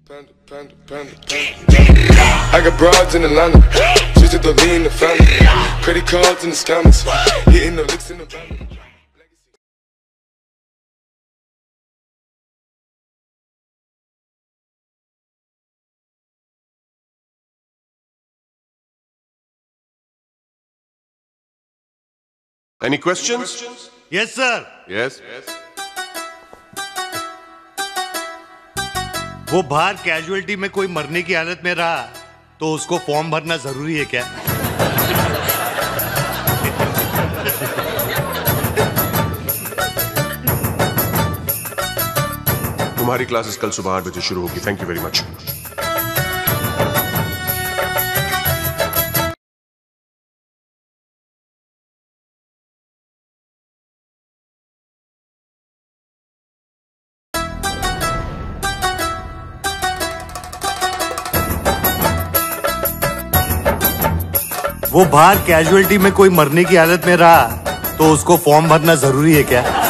I got broads in Atlanta, just to the lean the family, credit cards in the scammers, hitting the licks in the family. Any questions? Yes, sir. Yes. वो बाहर casualty में कोई मरने की हालत में रहा तो उसको फॉर्म भरना जरूरी है क्या? तुम्हारी क्लासेस कल सुबह 8 बजे शुरू होगी। Thank you very much. वो बाहर कैजुअलिटी में कोई मरने की हालत में रहा तो उसको फॉर्म भरना जरूरी है क्या?